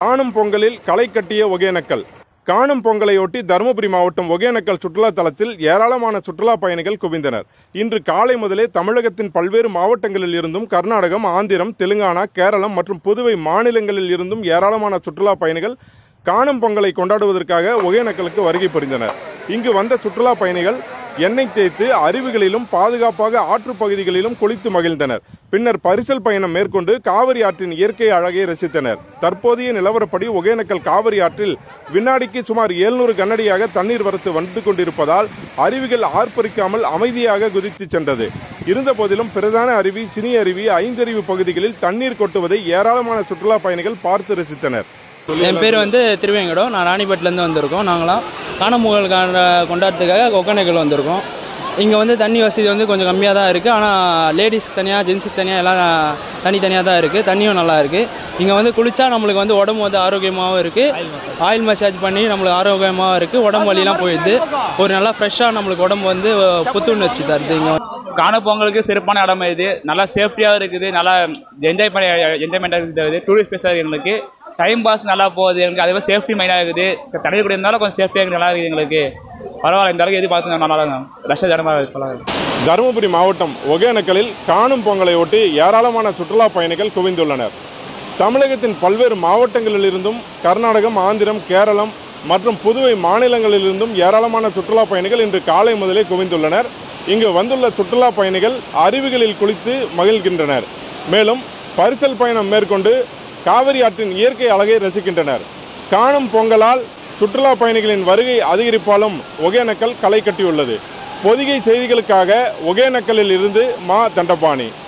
காணும் பொங்கலில் களை கட்டிய ஒகேனக்கல். காணும் பொங்கலையொட்டி தருமபுரி மாவட்டம் ஒகேனக்கல் சுற்றுலா தலத்தில் ஏராளமான சுற்றுலா பயணிகள் குவிந்தனர். இன்று காலை முதலே தமிழகத்தின் பல்வேறு மாவட்டங்களில் இருந்தும் கர்நாடகம், ஆந்திரம், தெலுங்கானா, கேரளம் மற்றும் புதுவை மாநிலங்களில் இருந்தும் ஏராளமான சுற்றுலா பயணிகள் காணும் பொங்கலை கொண்டாடுவதற்காக ஒகேனக்கலுக்கு வருகை புரிந்தனர். இங்கு வந்த சுற்றுலா பயணிகள் எண்ணெய் தேய்த்து அருவிகளிலும் பாதுகாப்பாக ஆற்றுப் பகுதிகளிலும் குளித்து மகிழ்ந்தனர். பின்னர் பரிசல் பயணம் மேற்கொண்டு காவிரி ஆற்றின் இயற்கை அழகை ரசித்தனர். தற்போதைய நிலவரப்படி ஒகேனக்கல் காவிரி ஆற்றில் வினாடிக்கு சுமார் 700 கனஅடியாக தண்ணீர் வரத்து வந்து கொண்டிருப்பதால் அருவிகள் ஆர்ப்பரிக்காமல் அமைதியாக குதித்து சென்றது. இருந்தபோதிலும் பிரதான அருவி, சினி அருவி, ஐந்தருவி பகுதிகளில் தண்ணீர் கொட்டுவதை ஏராளமான சுற்றுலா பயணிகள் பார்த்து ரசித்தனர். என் பேர் திருவேங்கடம். நான் ராணிப்பேட்டிலேருந்து வந்திருக்கோம். நாங்களாம் காணும் பொங்கல் கொண்டாடுறதுக்காக ஒகேனக்கல் வந்திருக்கோம். இங்கே தண்ணி வசதி கொஞ்சம் கம்மியாக தான் இருக்குது. ஆனால் லேடிஸ்க்கு தனியாக, ஜென்ஸுக்கு தனியாக எல்லாம் தனித்தனியாக தான் இருக்குது. தண்ணியும் நல்லா இருக்குது. இங்கே குளித்தா நம்மளுக்கு உடம்பு ஆரோக்கியமாகவும் இருக்குது. ஆயில் மசாஜ் பண்ணி நம்மளுக்கு ஆரோக்கியமாகவும் இருக்குது. உடம்பு வலிலாம் போயிடுது. ஒரு நல்லா ஃப்ரெஷ்ஷாக நம்மளுக்கு உடம்பு புத்துணர்ச்சி தருது. இங்கே காணும் பொங்கலுக்கு சிறப்பான இடம் இது. நல்லா சேஃப்டியாக இருக்குது. நல்லா என்ஜாய்மெண்ட்டாக இருக்குது. டூரிஸ்ட் பிளேஸாக இருக்குது. எங்களுக்கு டைம் பாஸ் நல்லா போகுது. எங்களுக்கு அதே மாதிரி சேஃப்டி மைண்டாக இருக்குது. தண்ணி கூட இருந்தாலும் கொஞ்சம் சேஃப்டியாக நல்லா இருக்குது. எங்களுக்கு பரவாயில்ல. இந்த அளவுக்கு எது பார்த்து நல்லா இருக்கும். ரஷ்ய ஜனமாக இருக்குது. தருமபுரி மாவட்டம் ஒகேனக்கலில் காணும் பொங்கலை ஒட்டி ஏராளமான சுற்றுலா பயணிகள் குவிந்துள்ளனர். தமிழகத்தின் பல்வேறு மாவட்டங்களிலிருந்தும் கர்நாடகம், ஆந்திரம், கேரளம் மற்றும் புதுவை மாநிலங்களிலிருந்தும் ஏராளமான சுற்றுலா பயணிகள் இன்று காலை முதலே குவிந்துள்ளனர். இங்கு வந்துள்ள சுற்றுலா பயணிகள் அருவிகளில் குளித்து மகிழ்கின்றனர். மேலும் பரிசல் பயணம் மேற்கொண்டு காவிரி ஆற்றின் இயற்கை அழகை ரசிக்கின்றனர். காணும் பொங்கலால் சுற்றுலா பயணிகளின் வருகை அதிகரிப்பாலும் ஒகேனக்கல் களை கட்டியுள்ளது. பொதிகை செய்திகளுக்காக ஒகேனக்கலில் இருந்து மா தண்டபாணி.